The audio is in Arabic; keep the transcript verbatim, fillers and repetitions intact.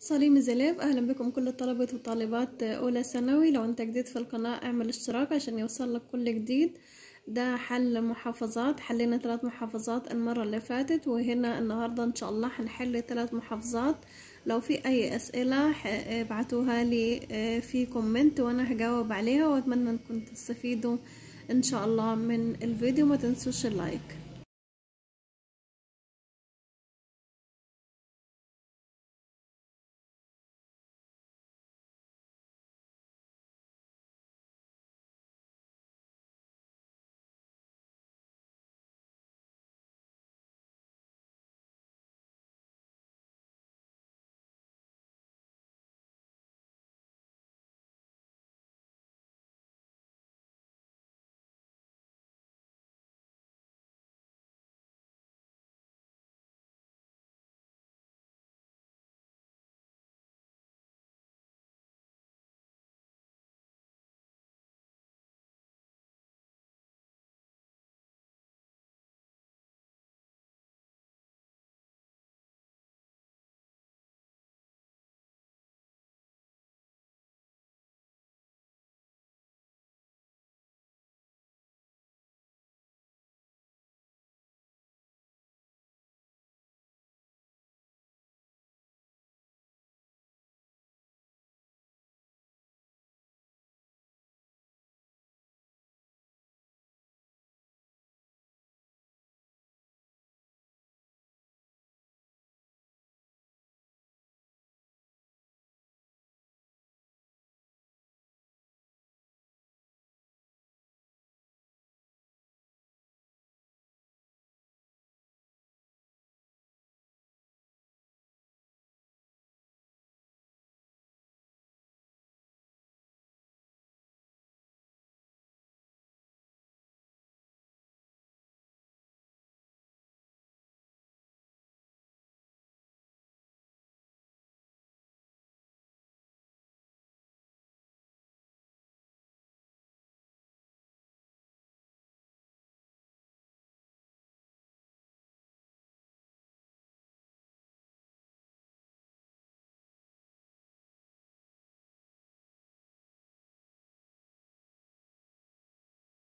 صليم زلاف، اهلا بكم كل طلبة وطالبات اولى ثانوي. لو انت جديد في القناة اعمل اشتراك عشان يوصل لك كل جديد. ده حل محافظات، حلينا ثلاث محافظات المرة اللي فاتت، وهنا النهاردة ان شاء الله هنحل ثلاث محافظات. لو في اي اسئلة ابعتوها لي في كومنت وانا هجاوب عليها، واتمنى انكم تستفيدوا ان شاء الله من الفيديو. ما تنسوش اللايك.